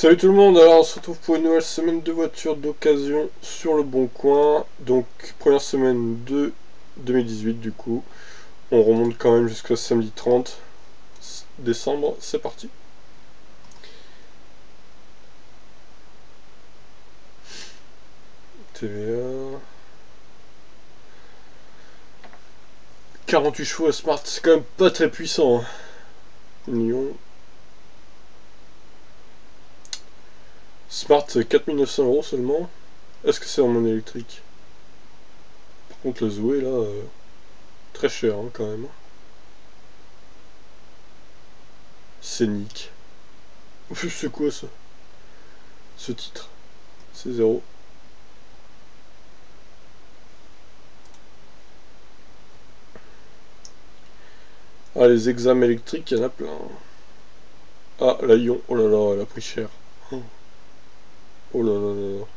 Salut tout le monde, alors on se retrouve pour une nouvelle semaine de voitures d'occasion sur le Bon Coin. Donc première semaine de 2018 du coup. On remonte quand même jusqu'au samedi 30 décembre, c'est parti. TVA. 48 chevaux à Smart, c'est quand même pas très puissant. Hein. Lyon. Smart 4900 € seulement. Est-ce que c'est en monnaie électrique? Par contre le Zoé là, très cher hein, quand même. Scénic. C'est quoi ça? Ce titre? C'est zéro. Ah, les examens électriques, il y en a plein. Ah, la Ion, oh là là, elle a pris cher. Oh là là là là.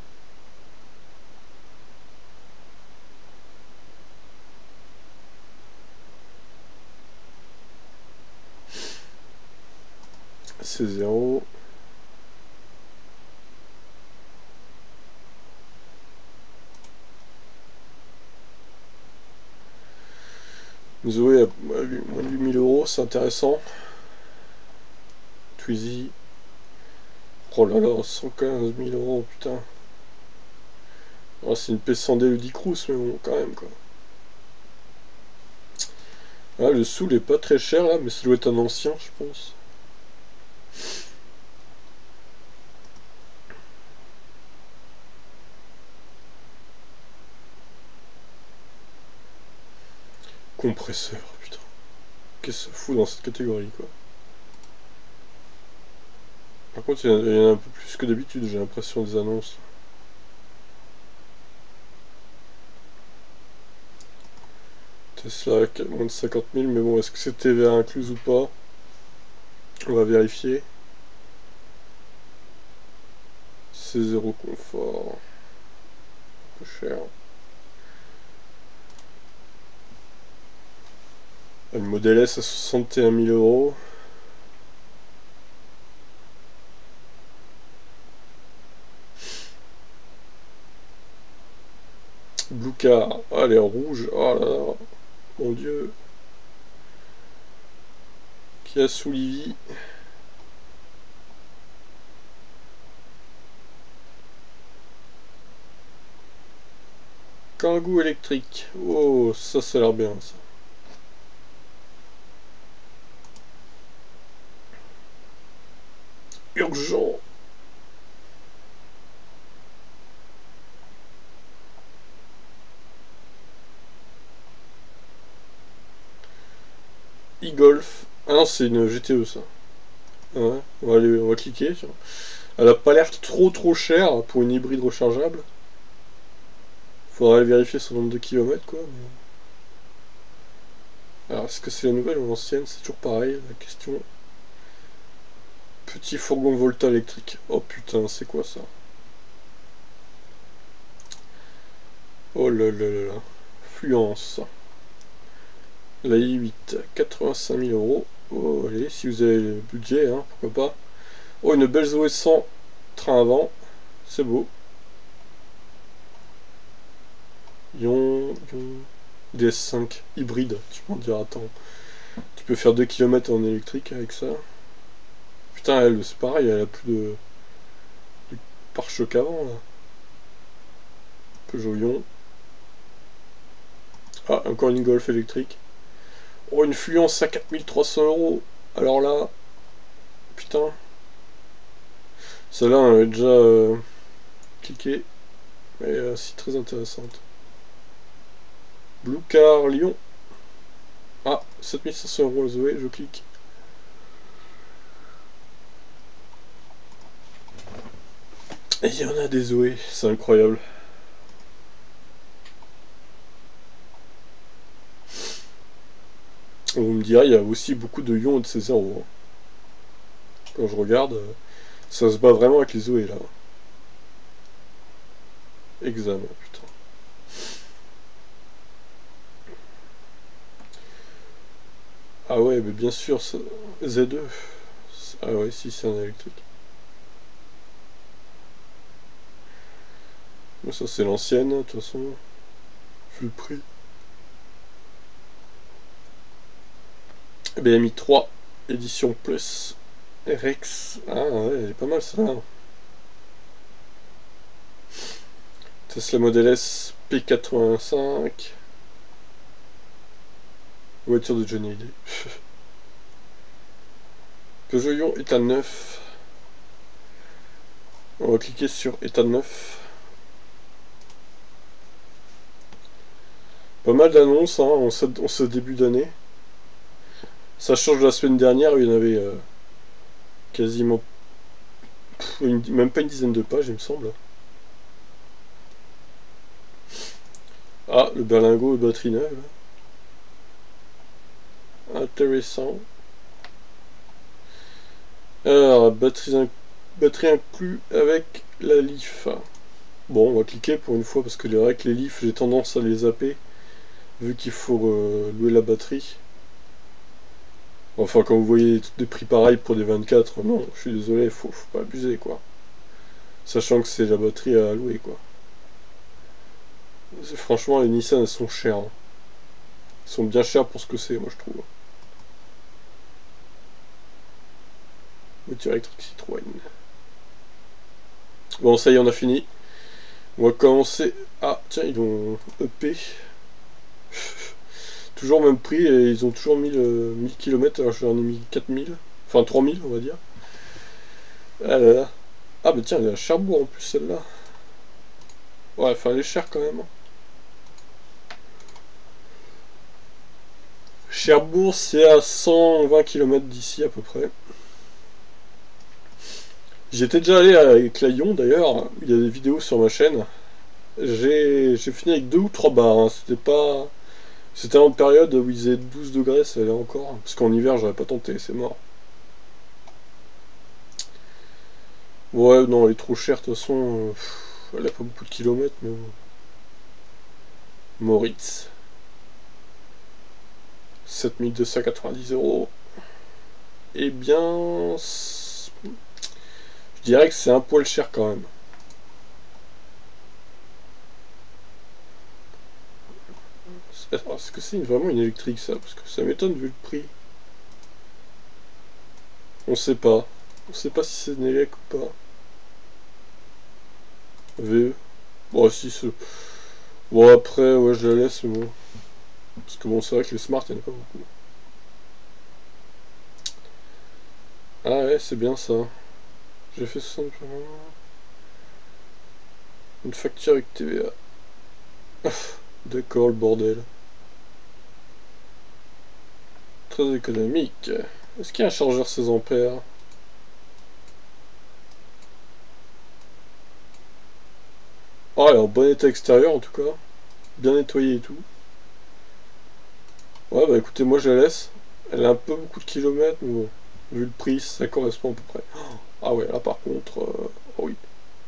C'est zéro. Zoé a moins de 8000 €, c'est intéressant. Twizy. Oh là là, 115 000 €, putain. Oh, c'est une P100D le Cruz, mais bon, quand même quoi. Ah, le Soul est pas très cher là, mais ça doit être un ancien, je pense. Compresseur, putain. Qu'est-ce que ça fout dans cette catégorie quoi. Par contre, il y en a un peu plus que d'habitude, j'ai l'impression des annonces. Tesla, moins de 50 000, mais bon, est-ce que c'est TVA incluse ou pas? On va vérifier. C'est zéro confort. Peu cher. Une Model S à 61 000 €. Blue Car. Ah, elle est en rouge. Oh là là. Mon dieu. Kia Soul. Kangoo électrique. Oh, ça a l'air bien ça. Urgent. E-Golf. Ah non, c'est une GTE ça. Ouais, on va cliquer. Tiens. Elle a pas l'air trop chère pour une hybride rechargeable. Faudrait vérifier son nombre de kilomètres quoi. Alors, est-ce que c'est la nouvelle ou l'ancienne? C'est toujours pareil, la question. Petit fourgon Volta électrique. Oh putain, c'est quoi ça? Oh là là là là. Fluence. La i8, 85 000 €. Oh, allez, si vous avez le budget, hein, pourquoi pas. Oh, une belle Zoé 100, train avant. C'est beau. Yon. DS5 hybride. Tu peux en dire, attends. Tu peux faire 2 km en électrique avec ça. Putain, elle, c'est pareil, elle a plus de pare-choc avant, là. Peugeot Yon. Ah, encore une Golf électrique. Oh, une Fluence à 4300 €. Alors là, putain. Celle-là, on avait déjà cliqué. Mais c'est très intéressante. Blue Car Lyon. Ah, 7500 € le Zoé, je clique. Et il y en a des Zoé, c'est incroyable. Vous me direz, il y a aussi beaucoup de Yon et de C0. Hein. Quand je regarde, ça se bat vraiment avec les Zoé là. Examen, putain. Ah ouais, mais bien sûr, ça... Z2. Ah ouais, si c'est un électrique. Mais ça c'est l'ancienne, de toute façon. Vu le prix. BMI 3, édition plus. RX. Ah ouais, elle est pas mal celle-là. Tesla Model S P85. Voiture de Johnny Hallyday. Peugeot Ion état neuf. On va cliquer sur état neuf. Pas mal d'annonces hein, en ce début d'année. Ça change de la semaine dernière où il y en avait quasiment même pas une dizaine de pages, il me semble. Ah, le berlingot et batterie neuve. Intéressant. Alors, batterie inclus avec la Leaf. Bon, on va cliquer pour une fois parce que vrai que les Leaf, j'ai tendance à les zapper vu qu'il faut louer la batterie. Enfin, quand vous voyez des prix pareils pour des 24, non, je suis désolé, faut pas abuser quoi. Sachant que c'est la batterie à louer quoi. Franchement, les Nissan elles sont chères. Hein. Elles sont bien chères pour ce que c'est, moi je trouve. Voiture électrique Citroën. Bon, ça y est, on a fini. On va commencer. Ah, tiens, ils ont EP. Toujours même prix et ils ont toujours 1000 km alors j'en ai mis 4000. Enfin 3000 on va dire. Ah là là. Ah bah tiens, elle est à Cherbourg en plus celle-là. Ouais, enfin elle est chère quand même. Cherbourg c'est à 120 km d'ici à peu près. J'étais déjà allé avec la Ion d'ailleurs, il y a des vidéos sur ma chaîne. J'ai fini avec 2 ou 3 bars, hein. C'était pas. C'était en période où il faisait 12 degrés, ça allait encore. Parce qu'en hiver j'aurais pas tenté, c'est mort. Ouais, non, elle est trop chère de toute façon. Elle a pas beaucoup de kilomètres, mais bon. Moritz. 7290 €. Eh bien, je dirais que c'est un poil cher quand même. Est-ce que c'est vraiment une électrique ça? Parce que ça m'étonne vu le prix. On sait pas. On sait pas si c'est une élec ou pas. VE. Bon, si c'est. Bon, après, ouais, je la laisse, mais bon. Parce que bon, c'est vrai que les smart, il n'y en a pas beaucoup. Ah ouais, c'est bien ça. J'ai fait 60. Une facture avec TVA. D'accord, le bordel. Très économique. Est-ce qu'il y a un chargeur 16 ampères? Oh, elle est en bon état extérieur en tout cas. Bien nettoyée et tout. Ouais, bah écoutez, moi je la laisse. Elle a un peu beaucoup de kilomètres, mais bon, vu le prix, ça correspond à peu près. Ah ouais, là par contre, oh oui.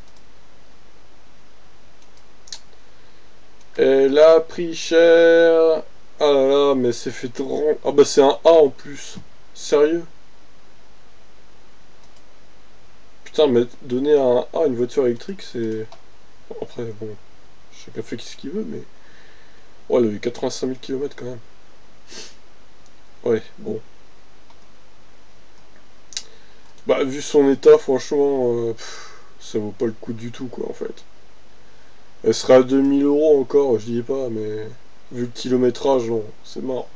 Elle a pris cher. Ah là là, mais c'est fait trop. Ah bah c'est un A en plus. Sérieux? Putain, mais donner un A à une voiture électrique, c'est. Bon, après, bon, chacun fait ce qu'il veut, mais. Ouais, elle a eu 85 000 km quand même. Ouais, bon. Bah, vu son état, franchement, ça vaut pas le coup du tout, quoi, en fait. Elle sera à 2000 € encore, je dis pas, mais vu le kilométrage, non, c'est mort.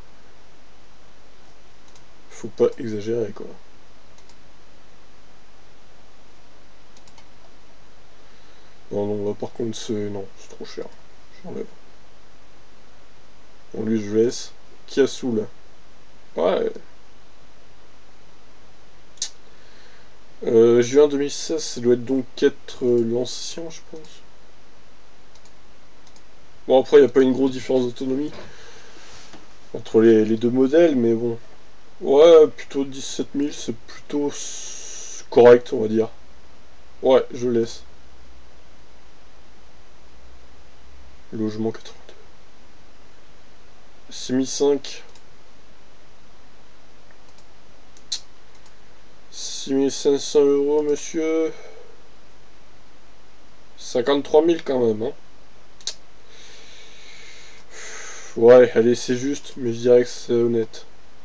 Faut pas exagérer, quoi. Non, non, là, par contre, c'est. Non, c'est trop cher. J'enlève. Bon, lui, je laisse. Qui a saoule. Ouais. Juin 2016, ça doit être donc être l'ancien, je pense. Bon, après, il n'y a pas une grosse différence d'autonomie entre les deux modèles, mais bon. Ouais, plutôt 17 000, c'est plutôt correct, on va dire. Ouais, je laisse. Logement 82. 6005. 6500 €, monsieur. 53 000 quand même, hein. Ouais, allez, c'est juste, mais je dirais que c'est honnête.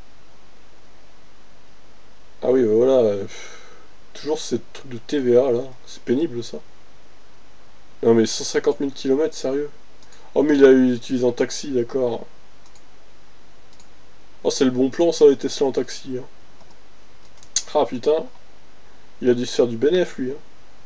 Ah oui, bah voilà. Toujours ces trucs de TVA là. C'est pénible ça. Non mais 150 000 km, sérieux. Oh mais il a utilisé en taxi, d'accord. Oh c'est le bon plan ça, les Tesla en taxi. Hein. Ah putain, il a dû se faire du bénéf lui. Hein.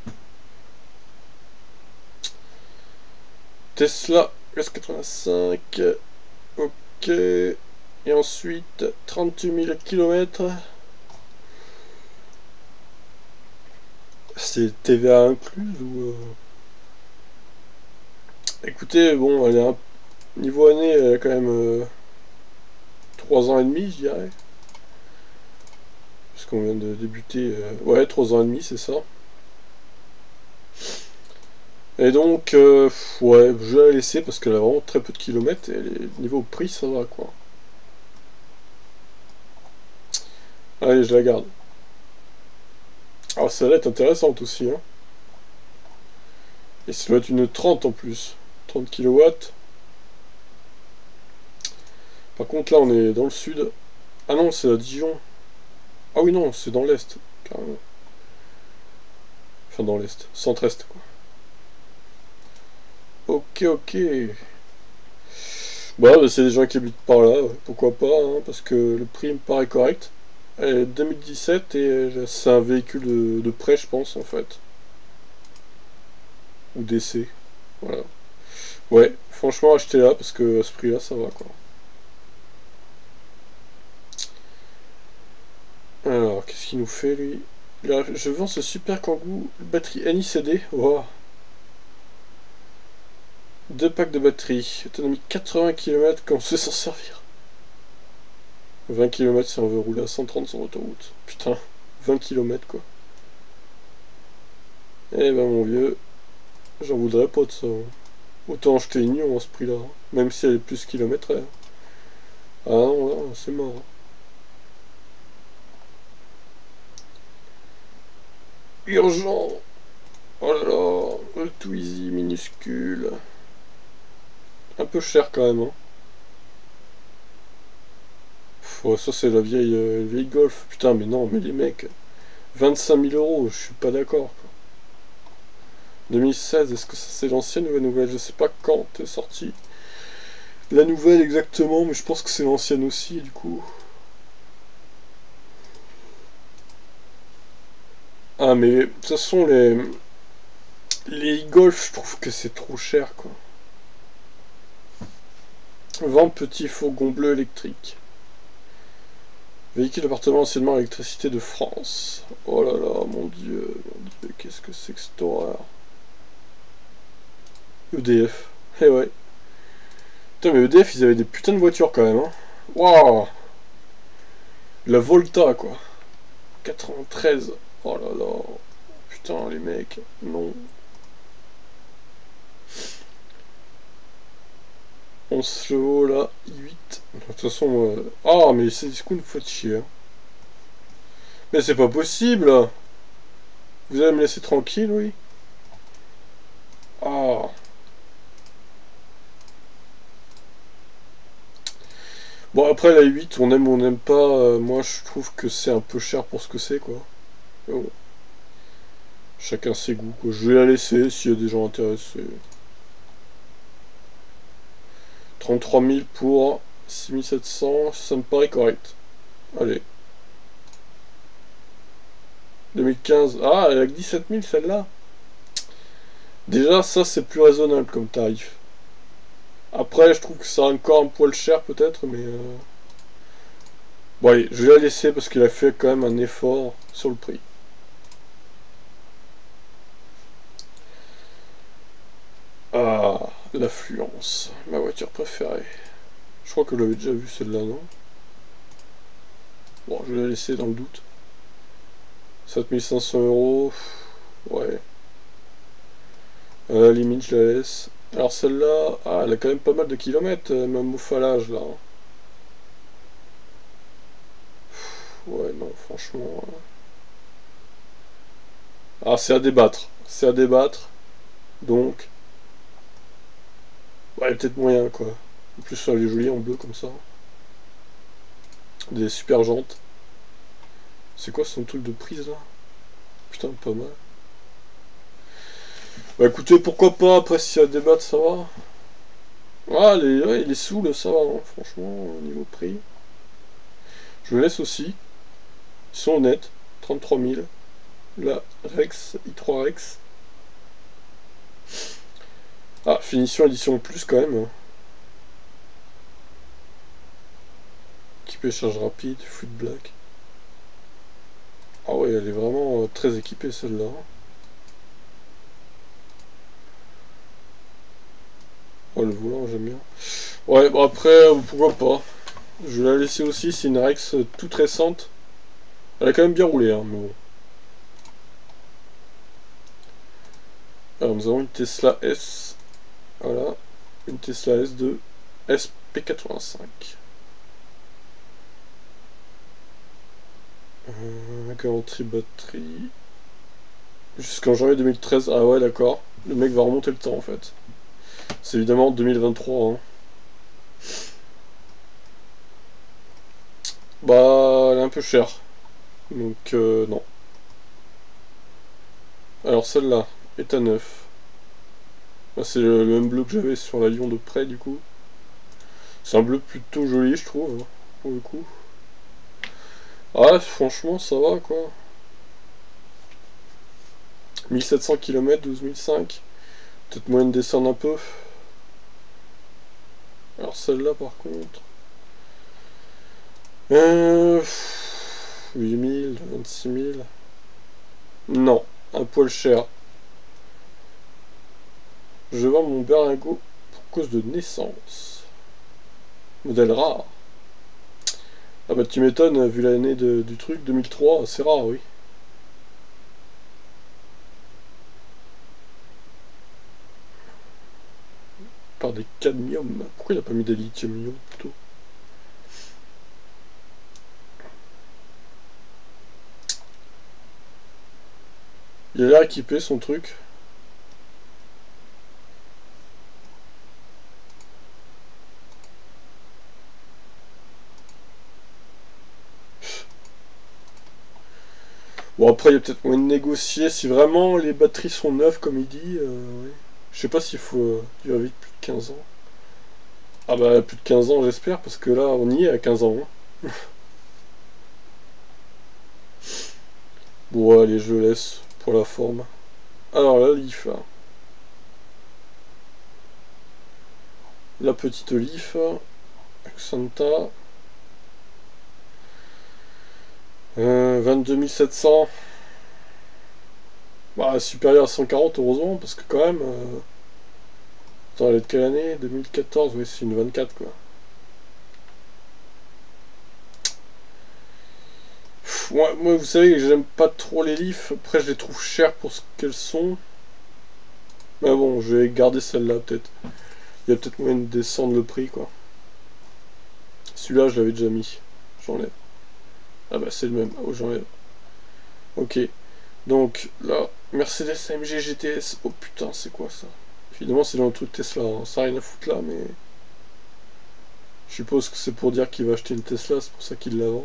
Tesla S85. Ok. Et ensuite 38 000 km. C'est TVA incluse ou... Écoutez, bon, elle est un... niveau année, elle a quand même 3 ans et demi, je dirais. Parce qu'on vient de débuter... Ouais, 3 ans et demi, c'est ça. Et donc, ouais, je vais la laisser parce qu'elle a vraiment très peu de kilomètres et niveau prix, ça va quoi. Allez, je la garde. Alors, celle-là est intéressante aussi, hein. Et ça doit être une 30 en plus. 30 kilowatts. Par contre, là, on est dans le sud. Ah non, c'est à Dijon. Ah oui, non, c'est dans l'est, carrément. Enfin, dans l'est. Centre-est, quoi. Ok, ok. Bah, c'est des gens qui habitent par là, ouais. Pourquoi pas, hein, parce que le prix me paraît correct. Elle est 2017 et c'est un véhicule de prêt, je pense, en fait. Ou d'essai. Voilà. Ouais, franchement, achetez-la parce que à ce prix-là, ça va, quoi. Alors, qu'est-ce qu'il nous fait, lui? Là, je vends ce super Kangoo batterie NICD. Wow. Deux packs de batterie. Autonomie 80 km, quand on sait s'en servir. 20 km si on veut rouler à 130 sur l'autoroute. Putain, 20 km, quoi. Eh ben, mon vieux, j'en voudrais pas de ça. Hein. Autant acheter une Union à ce prix-là, hein. Même si elle est plus kilométraire. Ah non, là, c'est mort. Hein. Urgent. Oh là là, le Twizy minuscule. Un peu cher quand même, hein. Ouais, ça c'est la vieille Golf. Putain, mais non, mais les mecs, 25 000 euros, je suis pas d'accord. 2016, est-ce que ça c'est l'ancienne ou la nouvelle? Je sais pas quand est sortie la nouvelle exactement, mais je pense que c'est l'ancienne aussi, du coup. Ah, mais de toute façon, les Golf, je trouve que c'est trop cher, quoi. Vente petit fourgon bleu électrique. Véhicule d'appartement anciennement à électricité de France. Oh là là, mon dieu, qu'est-ce que c'est que cette horreur. EDF. Eh ouais. Putain, mais EDF, ils avaient des putains de voitures quand même, hein. Waouh. La Volta, quoi. 93. Oh là là. Putain, les mecs. Non. 11 chevaux, là. 8. De toute façon... Ah, mais c'est du coup une fois de chier. Hein. Mais c'est pas possible. Vous allez me laisser tranquille, oui. Ah. Bon, après, la 8, on aime ou on n'aime pas. Moi, je trouve que c'est un peu cher pour ce que c'est, quoi. Mais bon. Chacun ses goûts, quoi. Je vais la laisser s'il y a des gens intéressés. 33 000 pour 6700, ça me paraît correct. Allez. 2015. Ah, elle a que 17 000 celle-là. Déjà, ça c'est plus raisonnable comme tarif. Après, je trouve que c'est encore un poil cher peut-être, mais... Bon allez, je vais la laisser parce qu'il a fait quand même un effort sur le prix. Ah, l'affluence. Ma voiture préférée. Je crois que vous l'avez déjà vu celle-là, non? Bon, je vais la laisser dans le doute. 7500 euros. Ouais. À la limite, je la laisse. Alors celle-là, ah, elle a quand même pas mal de kilomètres, même au falage, là. Ouais, non, franchement... Ah, c'est à débattre. C'est à débattre. Donc, ouais, peut-être moyen quoi. En plus, elle est jolie en bleu comme ça. Des super jantes. C'est quoi son truc de prise là? Putain, pas mal. Bah écoutez, pourquoi pas, après s'il y a des débat, ça va. Ah, ouais, il est sous le ça va, hein, franchement, au niveau prix. Je le laisse aussi. Ils sont honnêtes. 33 000. La Rex, i3 Rex. Ah, finition édition plus quand même. Hein. Équipée charge rapide, fluide black. Ah ouais, elle est vraiment très équipée celle-là. Oh, le volant, j'aime bien. Ouais, bon après, pourquoi pas. Je vais la laisser aussi, c'est une Rex toute récente. Elle a quand même bien roulé, hein, mais bon. Alors nous avons une Tesla S. Voilà. Une Tesla S2 SP85. Garantie batterie. Jusqu'en janvier 2013. Ah ouais, d'accord. Le mec va remonter le temps en fait. C'est évidemment 2023. Hein. Bah, elle est un peu chère. Donc, non. Alors celle-là est à neuf. Bah, c'est le même bleu que j'avais sur la Lyon de près du coup. C'est un bleu plutôt joli, je trouve, hein, pour le coup. Ah, franchement, ça va quoi. 1700 km, 12 500. Peut-être moyen de descendre un peu. Alors celle-là par contre. 8 000, 26 000. Non, un poil cher. Je vends mon berlingot pour cause de naissance. Modèle rare. Ah bah tu m'étonnes, vu l'année du truc, 2003, c'est rare, oui. Par des cadmium. Pourquoi il a pas mis des lithium-ion plutôt? Il a l'air équipé son truc. Bon après il y a peut-être moyen de négocier si vraiment les batteries sont neuves comme il dit. Ouais. Je sais pas s'il faut durer vite plus de 15 ans. Ah bah plus de 15 ans j'espère parce que là on y est à 15 ans. Hein. Bon allez je laisse pour la forme. Alors la Leaf. La petite Leaf. Xanta. 22 700. Bah supérieur à 140 heureusement parce que quand même. Attends elle est de quelle année? 2014, oui c'est une 24 quoi. Moi, vous savez que j'aime pas trop les Leaf. Après, je les trouve chères pour ce qu'elles sont. Mais bon, je vais garder celle-là peut-être. Il y a peut-être moyen de descendre le prix quoi. Celui-là, je l'avais déjà mis. J'enlève. Ah bah, c'est le même. Oh, j'enlève. Ok. Donc là, Mercedes AMG GTS. Oh putain, c'est quoi ça? Évidemment, c'est dans le truc Tesla. Hein. Ça n'a rien à foutre là, mais. Je suppose que c'est pour dire qu'il va acheter une Tesla, c'est pour ça qu'il la vend.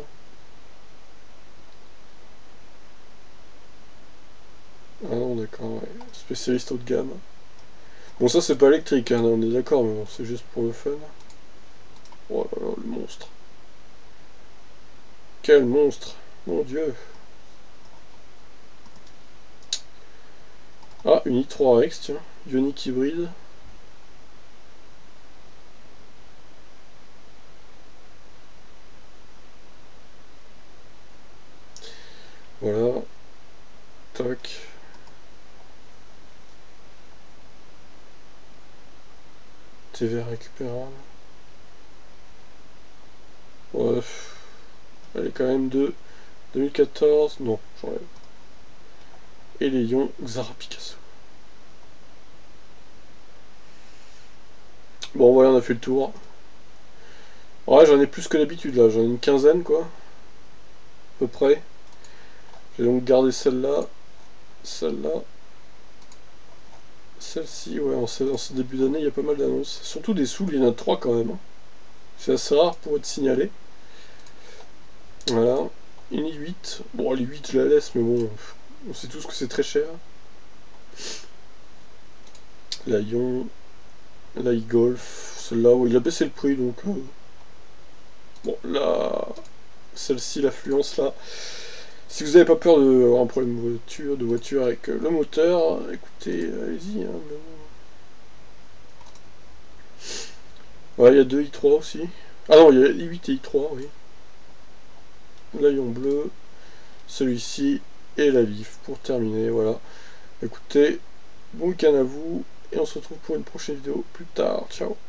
Ah non, d'accord, ouais. Spécialiste haut de gamme. Bon, ça, c'est pas électrique, hein, on est d'accord, mais bon, c'est juste pour le fun. Oh là là, le monstre. Quel monstre! Mon dieu! Ah, une i3X, tiens. Ioniq hybride. Voilà. Tac. TV récupérable. Bref. Elle est quand même de 2014. Non, j'enlève. Et les ions Xara Picasso. Bon, voilà, on a fait le tour. Ouais, j'en ai plus que d'habitude là. J'en ai une quinzaine, quoi. À peu près. J'ai donc gardé celle-là, celle-là, celle-ci, ouais, en ce début d'année, il y a pas mal d'annonces. Surtout des souls, il y en a 3 quand même, hein. C'est assez rare pour être signalé. Voilà. Une i8. Bon, les 8 je la laisse, mais bon, on sait tous que c'est très cher. La Ion, la e-Golf, celle-là, où il a baissé le prix, donc... bon, là, celle-ci, l'affluence, là. Si vous n'avez pas peur d'avoir un problème de voiture avec le moteur, écoutez, allez-y. Hein, ouais, il y a deux i3 aussi. Ah non, il y a i8 et i3, oui. L'aillon bleu, celui-ci et la Leaf pour terminer, voilà. Écoutez, bon week-end à vous, et on se retrouve pour une prochaine vidéo plus tard. Ciao.